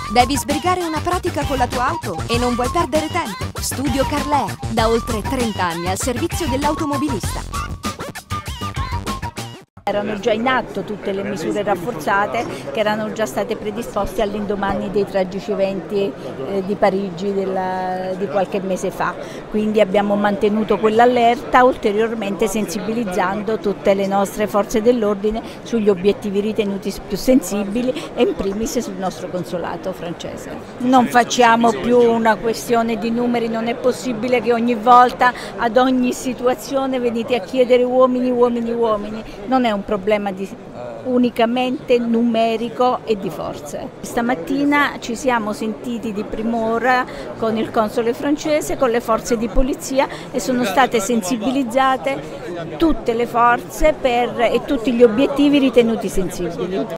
Devi sbrigare una pratica con la tua auto e non vuoi perdere tempo? Studio Carlea, da oltre 30 anni al servizio dell'automobilista. Erano già in atto tutte le misure rafforzate che erano già state predisposte all'indomani dei tragici eventi di Parigi di qualche mese fa, quindi abbiamo mantenuto quell'allerta ulteriormente sensibilizzando tutte le nostre forze dell'ordine sugli obiettivi ritenuti più sensibili e in primis sul nostro consolato francese. Non facciamo più una questione di numeri, non è possibile che ogni volta ad ogni situazione venite a chiedere uomini, uomini, uomini, non è un problema unicamente numerico e di forze. Stamattina ci siamo sentiti di prim'ora con il console francese, con le forze di polizia e sono state sensibilizzate tutte le forze e tutti gli obiettivi ritenuti sensibili.